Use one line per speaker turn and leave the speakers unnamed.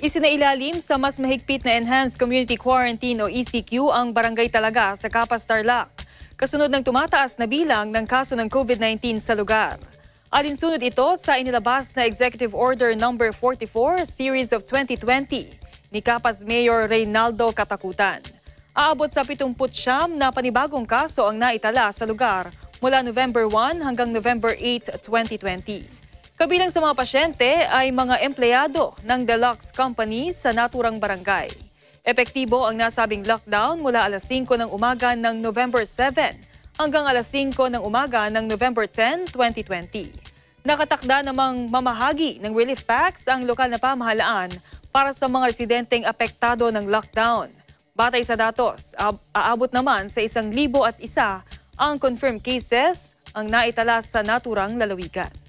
Isinailalim sa mas mahigpit na Enhanced Community Quarantine o ECQ ang barangay Talaga sa Capas, Tarlac. Kasunod ng tumataas na bilang ng kaso ng COVID-19 sa lugar. Alinsunod ito sa inilabas na Executive Order No. 44 Series of 2020 ni Capas Mayor Reynaldo Katakutan. Aabot sa 79 na panibagong kaso ang naitala sa lugar mula November 1 hanggang November 8, 2020. Kabilang sa mga pasyente ay mga empleyado ng deluxe company sa naturang barangay. Epektibo ang nasabing lockdown mula alas 5 ng umaga ng November 7 hanggang alas 5 ng umaga ng November 10, 2020. Nakatakda namang mamahagi ng relief packs ang lokal na pamahalaan para sa mga residenteng apektado ng lockdown. Batay sa datos, aabot naman sa 1,001 ang confirmed cases ang naitala sa naturang lalawigan.